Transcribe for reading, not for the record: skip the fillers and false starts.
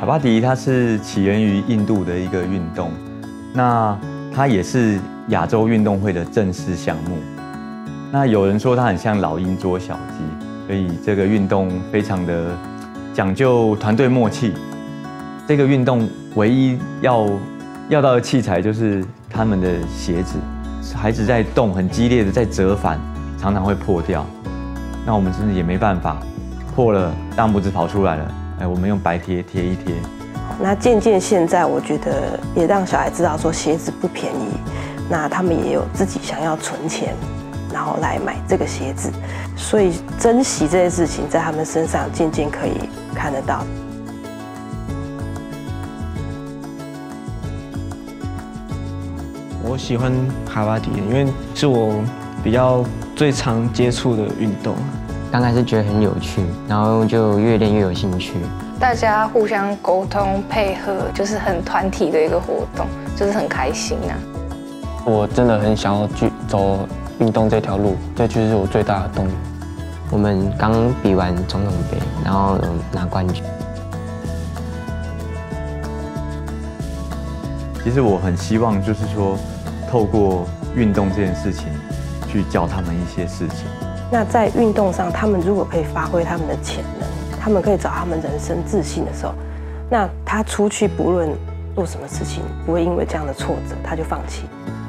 卡巴迪它是起源于印度的一个运动，那它也是亚洲运动会的正式项目。那有人说它很像老鹰捉小鸡，所以这个运动非常的讲究团队默契。这个运动唯一要到的器材就是他们的鞋子，孩子在动很激烈的在折返，常常会破掉。那我们真的也没办法，破了大拇指跑出来了，我们用白贴贴一贴。 那渐渐现在我觉得也让小孩知道说鞋子不便宜，那他们也有自己想要存钱，然后来买这个鞋子，所以珍惜这些事情在他们身上渐渐可以看得到。 我喜欢卡巴迪，因为是我比较最常接触的运动。 刚开始觉得很有趣，然后就越练越有兴趣。 大家互相沟通配合，就是很团体的一个活动，就是很开心啊。 我真的很想要去走运动这条路，这就是我最大的动力。 我们刚比完总统杯，然后拿冠军。 其实我很希望就是说，透过运动这件事情，去教他们一些事情。 那在运动上，他们如果可以发挥他们的潜能，他们可以找他们人生自信的时候，那他出去不论做什么事情，不会因为这样的挫折他就放弃。